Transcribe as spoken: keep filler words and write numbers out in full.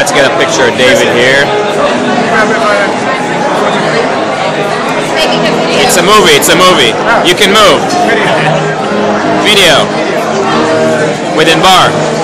Let's get a picture of David here. It's a movie, it's a movie. You can move. Video. Within bar.